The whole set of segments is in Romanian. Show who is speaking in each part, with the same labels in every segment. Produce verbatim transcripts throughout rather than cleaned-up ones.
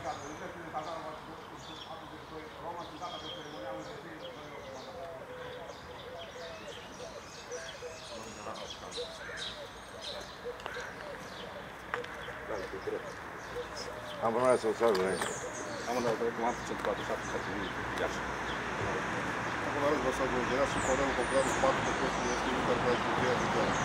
Speaker 1: brigada, unitățile de cazarmă patru zero doi Roma, sunt data pe ceremonialul de numire Noilor Comandanti.
Speaker 2: Am onoarea să o salvă aici.
Speaker 3: Am onoarea de comandă centru patru șapte șapte Iași.
Speaker 2: Am onoarea să vă salvă general și colonelul popularul patru de postul este interpretat cu Gheia Viitoare.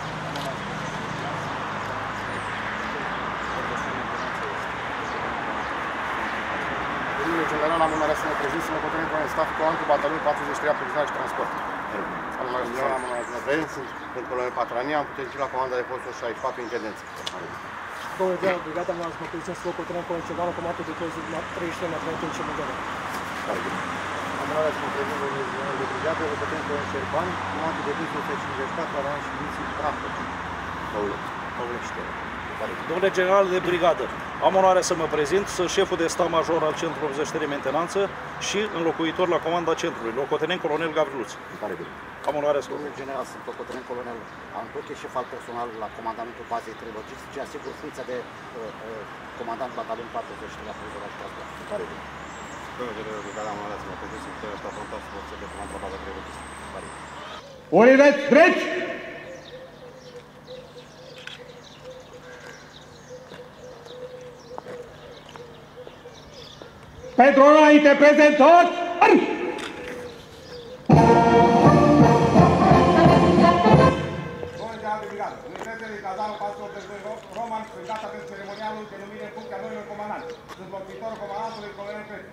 Speaker 2: Domnule general, am onoarea să mă prezint să mă contărim cu un staff cu antul batalionul patruzeci și trei aprovizionare și transport. Am onoarea general, am onoarea să mă prezint, sunt pentru colonel Patrania, am putut fi la comanda de postul șaizeci și patru intendență.
Speaker 4: Domnule general, brigada mea să mă prezint să vă contărim cu un ceva comandă de treizeci și trei materiale în Ceremonial.
Speaker 5: Am onoarea să mă prezint domnule general de brigadă, vă contărim cu un șerban, comandă de visul o sută cincizeci și patru, aran și visul Prahă. Păulește.
Speaker 3: Domnule general de brigadă, am onoarea să mă prezint, sunt șeful de stat major al Centrului Obzește de Mentenanță și înlocuitor la comanda centrului, locotenent colonel Gavriluț. Am onoarea să mă prezint.
Speaker 5: Domnule general, sunt locotenent colonel Antoche, șef al personalului la comandamentul bazei trei logistice, asigur funcția de uh, uh, comandant batalionul patruzeci și trei aprovizionare și transport.
Speaker 2: Domnule general de brigada, am onoarea să mă prezint, sunt șef frontal și forță de comandă la baza trei logistice.
Speaker 6: Univeți treci! Pentru înainte prezentați!
Speaker 1: Domnule general de brigada, unitățile de cazarmă patru zero doi Roman, sunt data pentru ceremonialul de numire în funcția Noilor Comandanti. Sunt locuitorul comandantului colonel Crețu.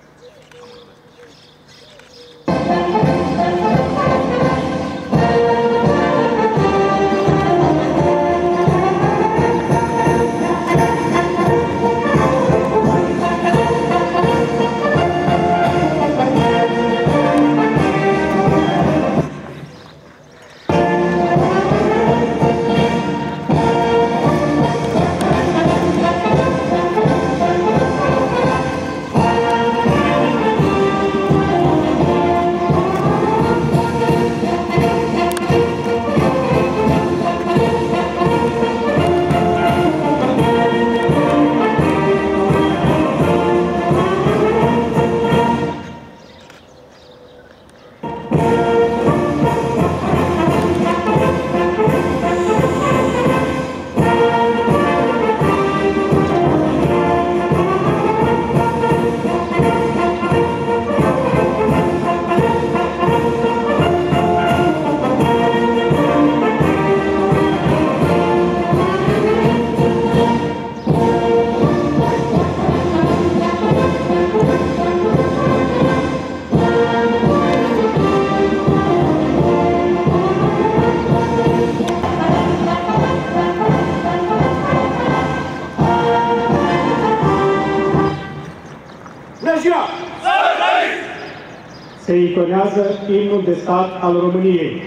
Speaker 6: Se intonează imnul de stat al României.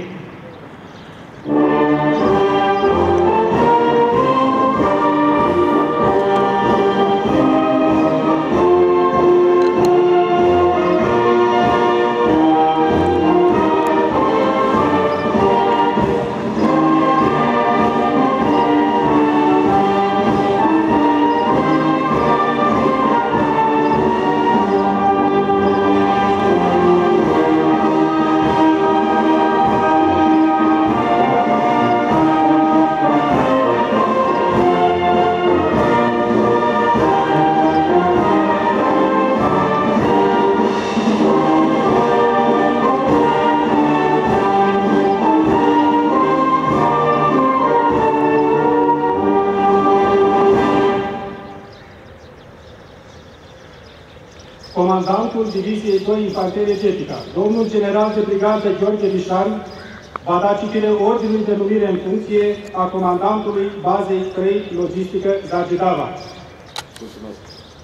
Speaker 6: Comandantul Diviziei doi Infanterie Etică, domnul general de brigadă Gheorghe Vișan, va da citire ordinului de numire în funcție a comandantului bazei trei Logistică Zargidava.
Speaker 7: Mulțumesc.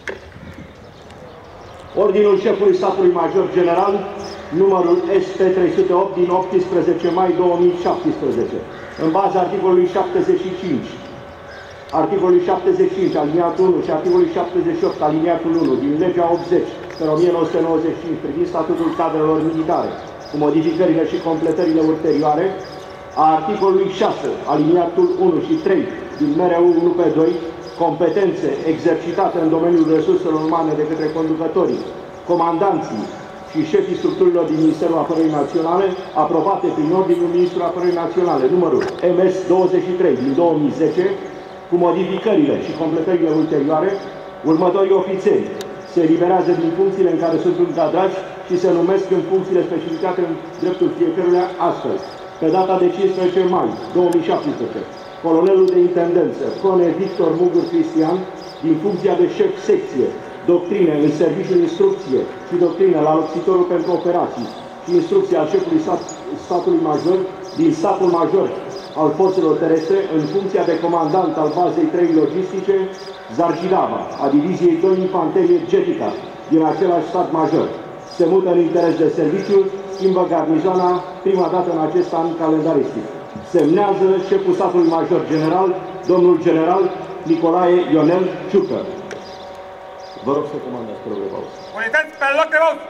Speaker 7: Ordinul șefului statului major general, numărul S T trei sute opt din optsprezece mai două mii șaptesprezece, în baza articolului șaptezeci și cinci, articolului șaptezeci și cinci, aliniatul unu și articolului șaptezeci și opt, aliniatul unu din legea optzeci pe o mie nouă sute nouăzeci și cinci privind statutul cadrelor militare, cu modificările și completările ulterioare, a articolului șase, aliniatul unu și trei din M R U unu pe doi, competențe exercitate în domeniul resurselor umane de către conducătorii, comandanții și șefii structurilor din Ministerul Apărării Naționale, aprobate prin ordinul Ministrului Apărării Naționale, numărul M S douăzeci și trei din două mii zece, cu modificările și completările ulterioare, următorii ofițeri se eliberează din funcțiile în care sunt încadrați și se numesc în funcțiile specificate în dreptul fiecăruia astfel. Pe data de cincisprezece mai două mii șaptesprezece, colonelul de intendență, Cone Victor Mugur Cristian, din funcția de șef secție, doctrine în serviciul instrucție și doctrine la locțitorul pentru operații și instrucție al șefului stat, statului major din statul major al forțelor terestre în funcția de comandant al bazei trei logistice Zargidava, a diviziei doi Infanterie Getica din același stat major. Se mută în interes de serviciu, schimbă garnizoana prima dată în acest an calendaristic. Semnează șeful statului major general, domnul general Nicolae Ionel Ciucă. Vă rog să comandați, pe rog de pauză.
Speaker 1: Unități pe loc de pauză!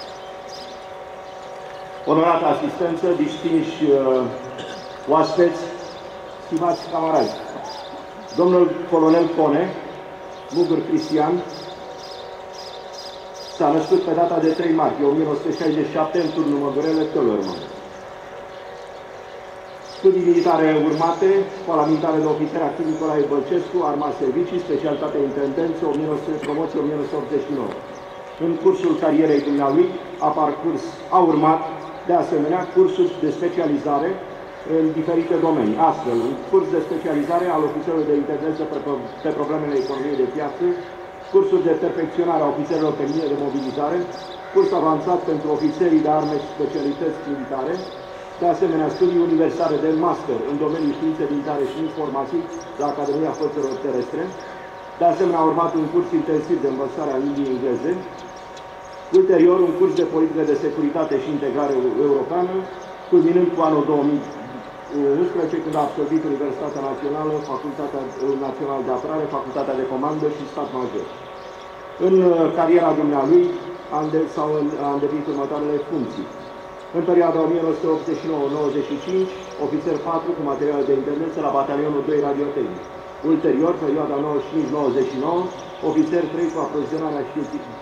Speaker 7: Onorată asistență, distinși uh, oaspeți, stimați camarazi, domnul colonel Cone Mugur Cristian s-a născut pe data de trei martie o mie nouă sute șaizeci și șapte în turnul Măgurele Tălărmă. Studii militare urmate, școala militară de ofițer activ Nicolae Bălcescu, arma servicii, specialitate intendență, o mie nouă sute promoție o mie nouă sute optzeci și nouă. În cursul carierei dumnealui a parcurs, a urmat, de asemenea, cursuri de specializare în diferite domenii. Astfel, un curs de specializare al ofițerilor de intendență pe problemele economiei de piață, cursuri de perfecționare a ofițerilor pe linie de mobilizare, curs avansat pentru ofițerii de arme și specialități militare, de asemenea studii universale de master în domeniul științe militare și informații la Academia Forțelor Terestre, de asemenea a urmat un curs intensiv de învățare a limbii engleze, ulterior un curs de politică de securitate și integrare europeană, culminând cu anul două mii unsprezece, când a absolvit Universitatea Națională, Facultatea Națională de Apărare, Facultatea de Comandă și Stat Major. În cariera dumnealui s-au îndeplinit următoarele funcții. În perioada o mie nouă sute optzeci și nouă nouăzeci și cinci, ofițer patru cu materiale de intendență la batalionul doi radiotehnic. Ulterior, perioada nouăzeci și cinci nouăzeci și nouă, ofițer trei cu aprovizionarea și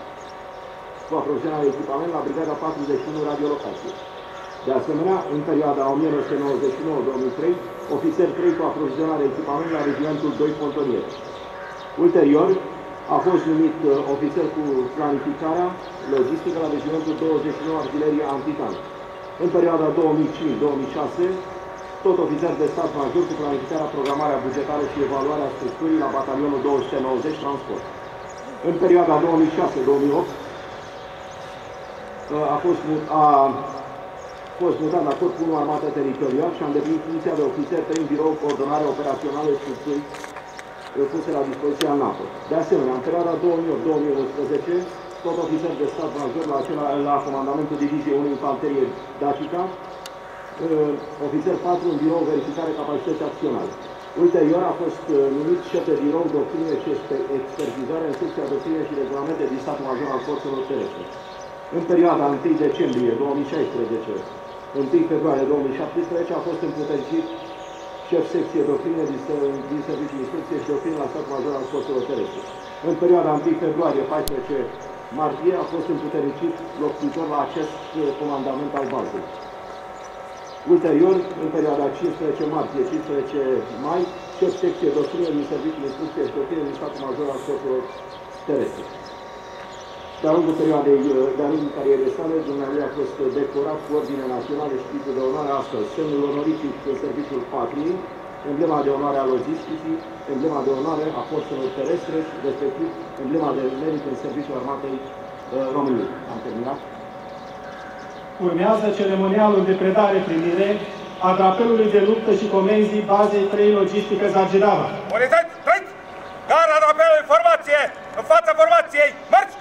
Speaker 7: cu aprovizionarea echipament la brigada patruzeci și unu radiolocație. De asemenea, în perioada o mie nouă sute nouăzeci și nouă două mii trei, ofițer trei cu aprovizionare echipament la regimentul doi Pontonier. Ulterior, a fost numit uh, ofițer cu planificarea logistică la regimentul douăzeci și nouă Artilerie Antitank. În perioada două mii cinci două mii șase, tot ofițer de stat major cu planificarea, programarea bugetară și evaluarea structurii la batalionul două sute nouăzeci Transport. În perioada două mii șase două mii opt, uh, a fost a, A fost mutat la Corpul unu Armată Teritorial și a îndeplinit funcția de ofițer prin birou coordonare operațională structurii puse la dispoziția NATO. De asemenea, în perioada două mii opt două mii unsprezece, tot ofițer de stat major la, acela, la comandamentul Diviziei unu Infanterie Dacica, ofițer patru în birou verificare capacități acționale. Ulterior a fost numit șef de birou doctrine și expertizare în secția doctrine și regulamente din statul major al forțelor terestre. În perioada întâi decembrie două mii șaisprezece întâi februarie două mii șaptesprezece a fost împuternicit șef secție doctrine din, din Serviciul Instrucție și doctrine la statul major al forțelor terestre. În perioada întâi februarie paisprezece martie a fost împuternicit locțitor la acest comandament al bazei. Ulterior, în perioada cincisprezece martie cincisprezece mai, șef secție doctrine din Serviciul Instrucție și doctrine din statul major al forțelor terestre. De-a lungul perioadei, de-a lungul carierei sale, dumnealui a fost decorat cu ordine naționale și titlul de onoare, astfel semnul onorific în serviciul patriei, emblema de onoare a logisticii, emblema de onoare a forțelor terestre și, respectiv, emblema de merit în serviciul armatei României. Am terminat.
Speaker 6: Urmează ceremonialul de predare-primire a drapelului de luptă și comenzii bazei trei Logistică Zargidava.
Speaker 1: Unități, trăiți! Gara drapelului, formație! În fața formației, marți!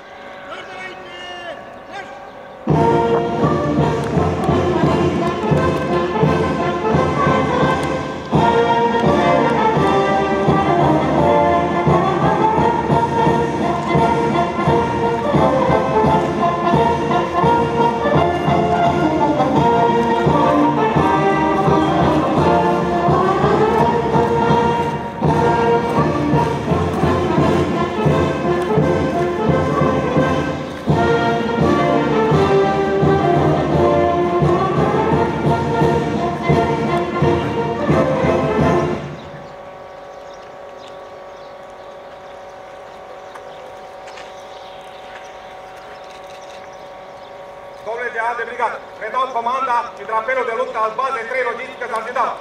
Speaker 1: Domnule general de brigadă, predau comanda și drapelul de luptă al bazei trei Logistica Zargidava.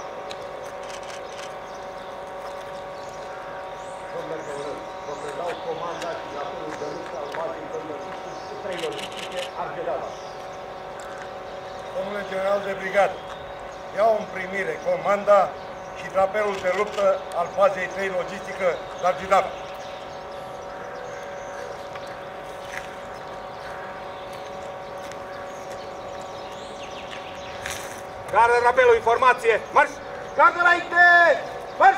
Speaker 5: Domnule general, vă predau comanda și drapelul de luptă al bazei trei Logistica Zargidava.
Speaker 8: Domnule general de brigadă, iau în primire comanda și drapelul de luptă al bazei trei Logistică Zargidava.
Speaker 1: Gardă drapelul, informație, marș! Gardă înainte! Marș!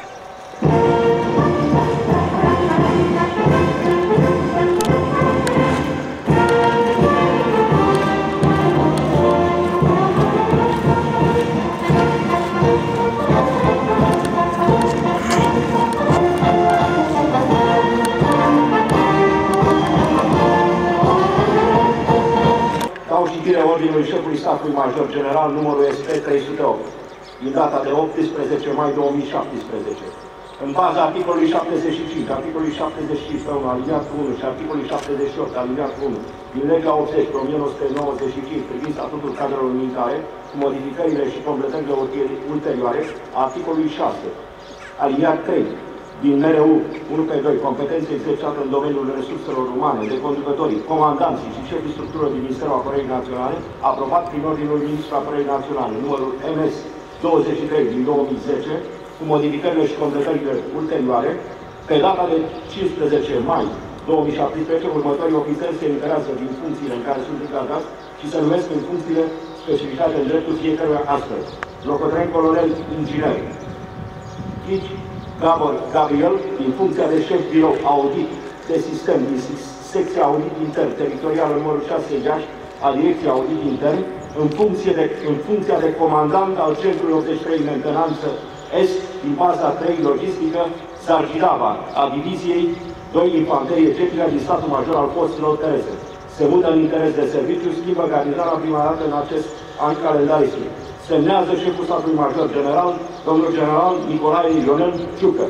Speaker 7: Dau citire ordinului șefului statului major general numărul S P trei sute opt, din data de optsprezece mai două mii șaptesprezece. În baza articolului șaptezeci și cinci, articolului șaptezeci și cinci, aliniatul unu și articolului șaptezeci și opt, aliniatul unu, din legea optzeci pe o mie nouă sute nouăzeci și cinci privind statutul cadrelor militare, cu modificările și completările ulterioare, articolului șase, aliniat trei, din M R U unu pe doi, competențe exercitate în domeniul resurselor umane de conducătorii, comandanții și șefii structurilor din Ministerul Apărării Naționale, aprobat prin ordinul Ministrului Apărării Naționale, numărul M S douăzeci și trei din două mii zece, cu modificările și completările ulterioare, pe data de cincisprezece mai două mii șaptesprezece, următorii ofițeri se eliberează din funcțiile în care sunt încadrați și se numesc în funcțiile specificate în dreptul fiecăruia astfel. Locotenent colonel inginer Chici Gabor Gabriel, din funcția de șef birou audit de sistem din secția audit intern teritorială numărul șase Iași a Direcției Audit Intern, în, funcție de, în funcția de comandant al Centrului optzeci și trei Mentenanță Est din baza trei Logistică Zargidava a Diviziei doi Infanterie Getică din statul major al forțelor terestre. Se mută în interes de serviciu, schimbă garnizarea prima dată în acest an calendaristic. Semnează șeful statului major general, domnul general Nicolae Ionel Ciucă.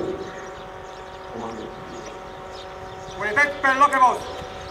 Speaker 1: Unități pe loc vostru!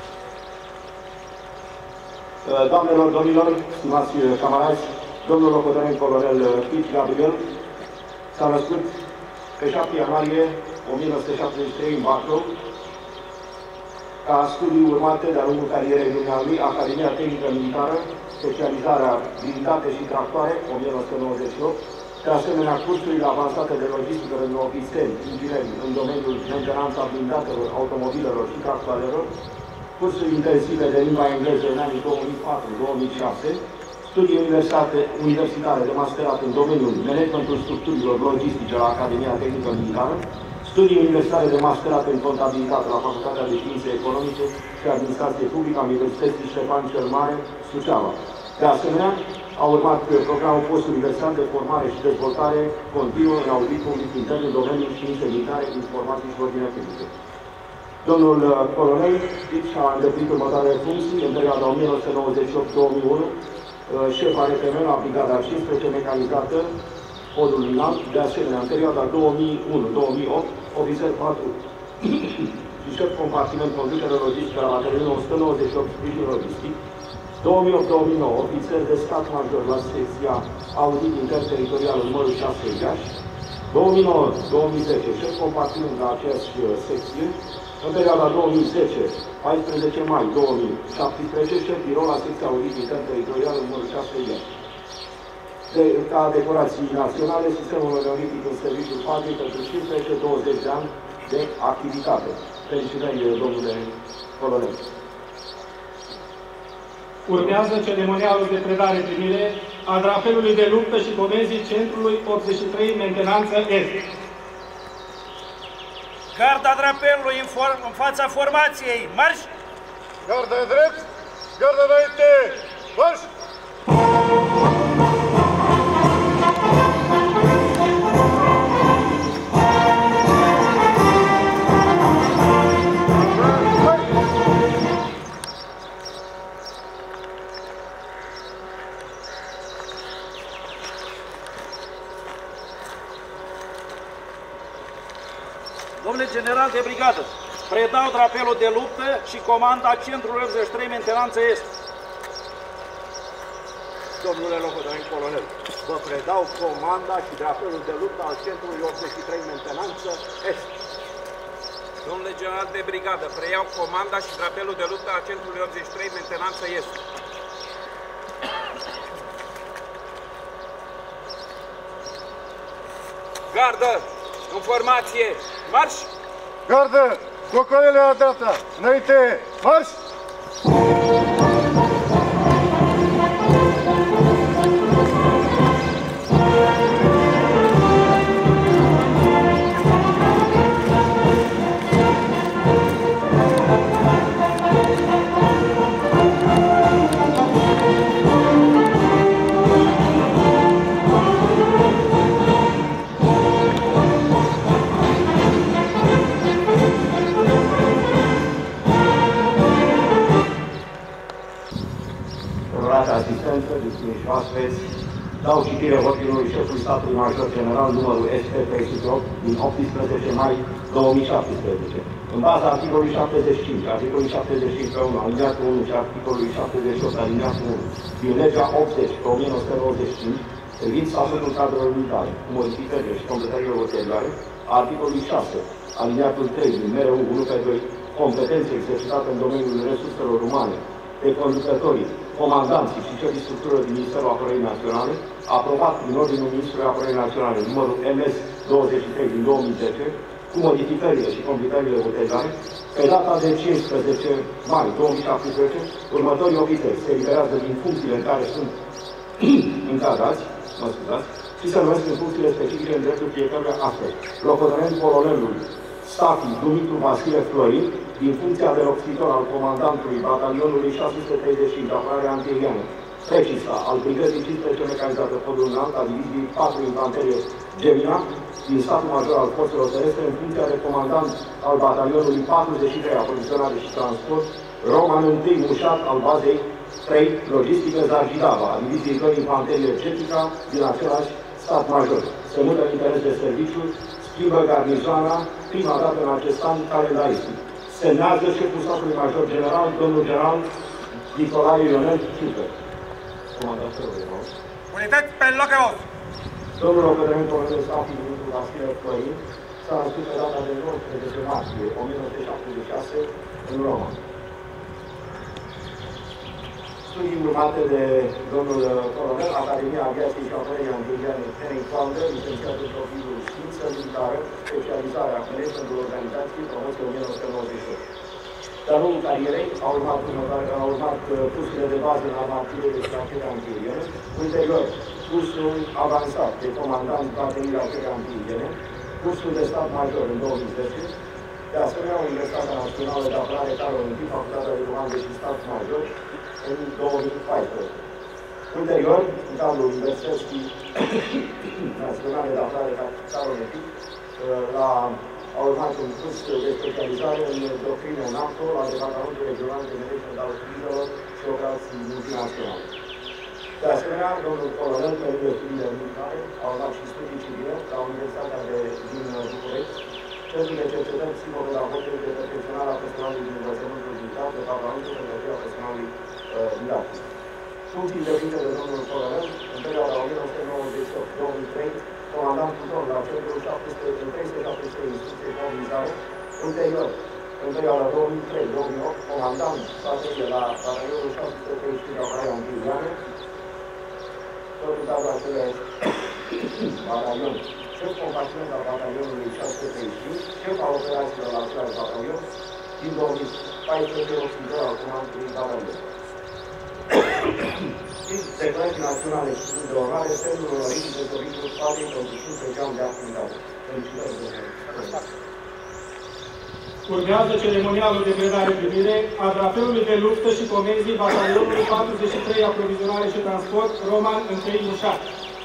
Speaker 7: Doamnelor, domnilor, stimați camarazi, domnul locotenent colonel Chici Gabriel s-a născut pe șapte ianuarie o mie nouă sute șaptezeci și trei în Bacău, ca studii urmate de-a lungul carierei dumnealui, Academia Tehnică Militară, specializarea Militate și Tractoare, o mie nouă sute nouăzeci și opt, de asemenea cursurile avansate de logistică pentru ofițeri, ingineri în domeniul mentenanța blindatelor, automobilelor și tractoarelor, cursuri intensive de limba engleză în anii două mii patru două mii șase, studii universitare de masterat în domeniul managementul structurilor logistice la Academia Tehnică Militară, studii universitare de masterat în contabilitate la Facultatea de Științe Economice și Administrație Publică a Universității Ștefan cel Mare, Suceava. De asemenea, a urmat programul post-universitar de formare și dezvoltare continuă în audit public intern în domeniul științe militare, informații și ordine publică. Domnul colonel Chici a îndeplinit următoarele funcții în perioada o mie nouă sute nouăzeci și opt două mii unu, șef R T M la Brigada cincisprezece mecanizată, podul înalt, de asemenea, în perioada două mii unu două mii opt, ofițer patru și șef compartiment conducere logistică la batalionul o sută nouăzeci și opt sprijin logistic, două mii opt două mii nouă, ofițer de stat major la secția audit interteritorial numărul șase Iași, două mii nouă două mii zece, șef compartiment la aceeași secție, în perioada două mii zece paisprezece mai două mii șaptesprezece, șef birou la secția audit interteritorial numărul șase Iași. De, ca decorații naționale, sistemul onorific în serviciul patriei pentru cincisprezece douăzeci de ani de activitate. Felicitări, domnule colonel.
Speaker 6: Urmează ceremonialul de predare-primire a drapelului de luptă și comenzii Centrului optzeci și trei Mentenanță Est.
Speaker 3: Garda drapelului în, în fața formației, marș!
Speaker 8: Garda drept, garda înainte, marș!
Speaker 3: Domnule general de brigadă, predau drapelul de luptă și comanda Centrului optzeci și trei Mentenanță Est.
Speaker 7: domnule locotenent colonel. Vă predau comanda și drapelul de luptă al centrului optzeci și trei Mentenanță Est.
Speaker 9: Domnule general de brigadă, preiau comanda și drapelul de luptă al centrului optzeci și trei Mentenanță Est. Gardă! În formație! Marș!
Speaker 2: Gardă! Cocolele la dreapta! Înainte! Marș!
Speaker 7: Asistență, distinși oaspeți, dau citire ordinului șefului statului major general numărul S P trei sute opt din optsprezece mai două mii șaptesprezece. În baza articolului șaptezeci și cinci, articolului șaptezeci și cinci pe unu, aliniatul unu și articolului șaptezeci și opt, aliniatul unu, din legea optzeci pe o mie nouă sute nouăzeci și cinci, privind statutul cadrelor militare, cu modificările și completările ulterioare, articolului șase, aliniatul trei din M R U unu pe doi, competențe exercitate în domeniul resurselor umane, de conducătorii, comandanții și șefii structură din Ministerul Apărării Naționale, aprobat prin ordinul Ministrului Apărării Naționale numărul M S douăzeci și trei din două mii zece, cu modificările și completările ulterioare, pe data de cincisprezece mai două mii șaptesprezece, următorii ofițeri se eliberează din funcțiile în care sunt încadrați, mă scuzați, și se numesc în funcțiile specifice în dreptul fiecăruia astfel. Locotenent colonelul Stafi Dumitru Vasile Florin, din funcția de locțitor al comandantului batalionului șase sute treizeci și cinci de apărare antiaeriană, precisa al brigăzii cincisprezece mecanizată podul înalt a diviziei patru infanterie Gemina, din statul major al forțelor terestre, în funcția de comandant al batalionului patruzeci și trei aprovizionare și transport, Roman unu Mușat al bazei trei Logistica Zargidava, a diviziei doi infanterie Getica, din același stat major. Se mută în interes de serviciu, schimbă garnizoana, prima dată în acest an calendaristic. Semnează șeful statului major general, domnul general Nicolae Ionel Ciucă. Comandatorul de nou.
Speaker 1: Unități pe loc.
Speaker 7: Domnul locotenent colonel Stafi Dumitru Vasile Florin s-a născut pe data de nouăsprezece martie o mie nouă sute șaptezeci și șase în Roma. Studii urmate de domnul colonel, Academia Aviației și Apărării Antiaeriene Henning Founder, licențiat în profilul știință militară, specializarea Managementul Organizației, promoție o mie nouă sute nouăzeci și opt. De-a lungul carierei a urmat, a urmat cursurile de bază în armaturile și artilerie antiaeriene, ulterior cursul avansat de comandant bateriei artilerie antiaeriene, cursul de stat major în două mii zece, de asemenea Universitatea Națională de Apărare Carol unu, Facultatea de Comandă și Stat Major, în două mii paisprezece. Ulterior, în cadrul Universității Naționale de Apărare Carol unu, la a urmat un curs de specializare în doctrină NATO la Departamentul Regional de Management al Crizelor și Operații Multinaționale. De asemenea, domnul colonel, pe lângă studiile militare, a urmat și studii civile la Universitatea de, din București, Centrul de Cercetări Psihopedagogice de Perfecționare a Personalului din Învățământul Militar, Departamentul de Pregătire a Personalului uh, Didactic. Funcții îndeplinite de domnul colonel, în perioada o mie nouă sute nouăzeci și opt două mii trei, comandant control la Centrul trei sute șaptezeci și trei Instrucție și Organizare, ulterior, în perioada două mii trei două mii opt, comandant baterie la batalionul șase sute treizeci și cinci de apărare antiaeriană, tot în cadrul aceleași batalion, șef compartiment al batalionului șase sute treizeci și cinci, șef al operațiilor la același batalion, din două mii paisprezece ofițer al comandului batalion. Declarații naționale și de onoare, semnul onorific de serviciul statului pentru cincisprezece ani de activitate. Felicitări, domnule.
Speaker 6: Urmează ceremonialul de predare-primire a drapelului de luptă și comenzii batalionului patruzeci și trei aprovizionare și transport Roman unu Mușat.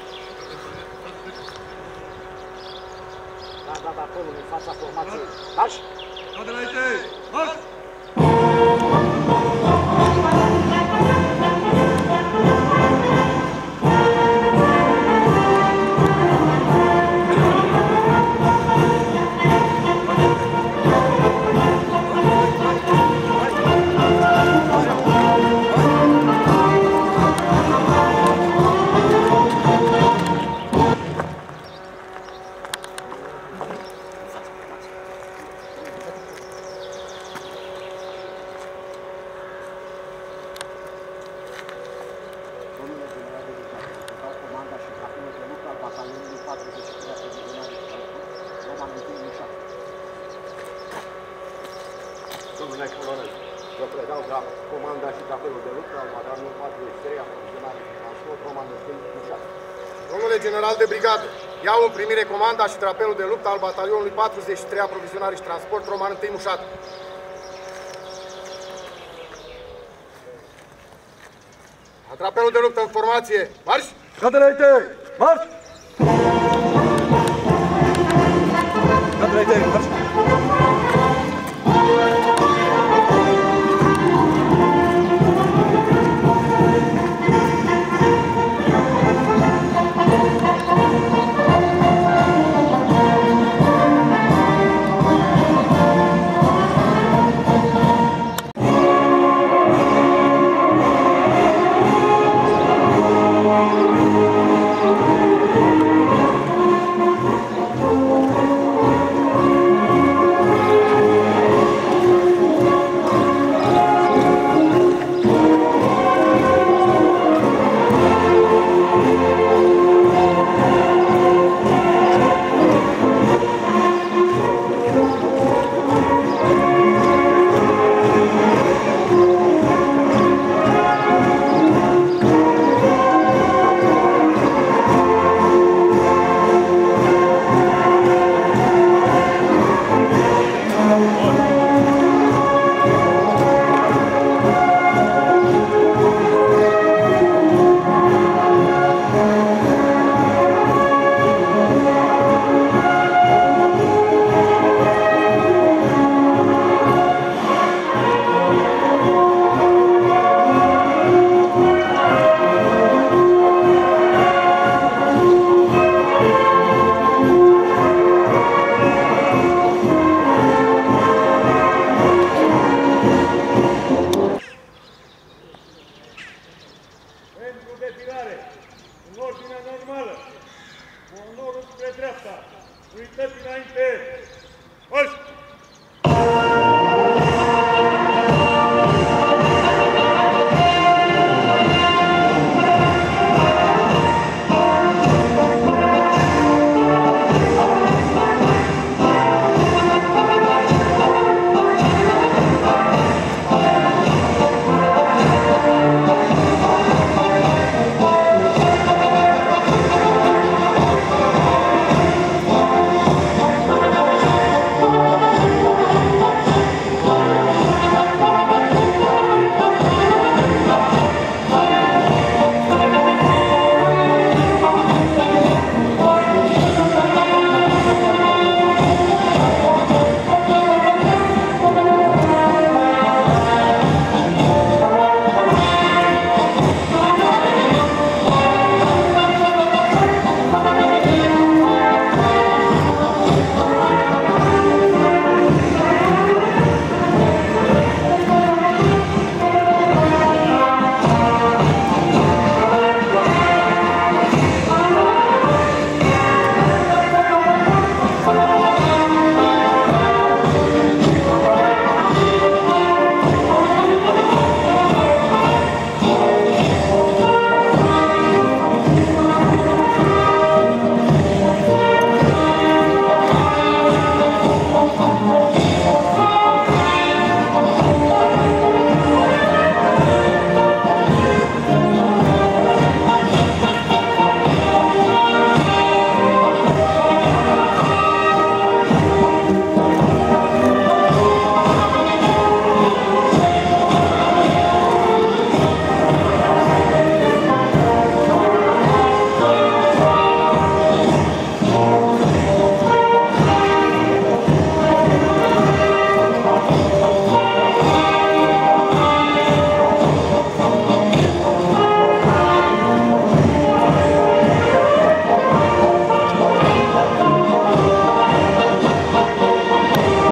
Speaker 5: Da, da, da, acolo, în fața formației. Marș!
Speaker 1: Toate înainte! Marș!
Speaker 2: domnule colonel, vă predau comanda și drapelul de luptă al batalionului patruzeci și trei, aprovizionare și transport, Roman întâi Mușat.
Speaker 10: Domnule general de brigadă, iau în primire comanda și drapelul de luptă al batalionului patruzeci și trei, aprovizionare și transport, Roman întâi Mușat. Drapelul de luptă în formație, marș!
Speaker 3: Cadrete, marș! Cadrete, marș!